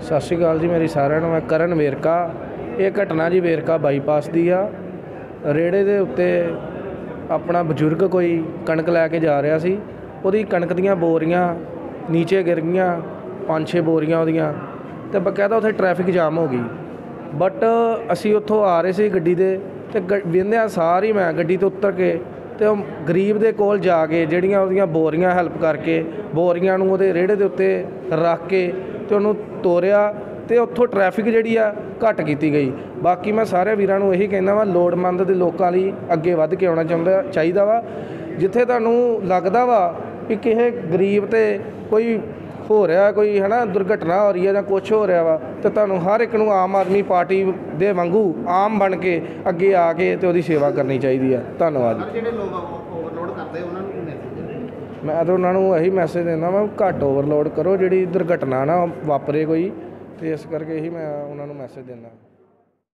सत श्री अकाल जी मेरी सारिਆਂ ਨੂੰ। मैं करण वेरका। ये घटना जी वेरका बाईपास की आ। रेड़े के उत्ते अपना बजुर्ग कोई कणक लैके जा रहा सी, उहदी कणक दियां बोरियां नीचे गिर गईयां, 5-6 बोरियां उहदियां, ते बकायदा उत्थे ट्रैफिक जाम हो गई। बट असी उत्थों आ रहे सी गड्डी दे, ते वेंदियां सारी मैं गड्डी तो उतर के तो गरीब दे कोल जाके जिहड़ियां उहदियां बोरियां हैल्प करके बोरियां नूं उहदे रेड़े दे उत्ते रख के ते उहनूं तोरिया, तो उत्थों ट्रैफिक जिहड़ी आ घट की गई। बाकी मैं सारे वीरां नूं यही कहना वा, लोड़मंद दे लोकां लई अगे वध के आउणा चाहीदा वा। जिथे तुहानूं लगदा वा कि किसी गरीब ते कोई हो रहा, कोई है ना दुर्घटना हो रही है, कुछ हो रहा वा, तो तुहानूं हर एक नूं आम आदमी पार्टी दे वांगू आम बन के अगे आके ते उहदी सेवा करनी चाहिदी है। धन्नवाद। मैं तो उन्होंने यही मैसेज देना वा, घट ओवरलोड करो, जी दुर्घटना ना वापरे कोई, तो इस करके ही मैं उन्होंने मैसेज देना।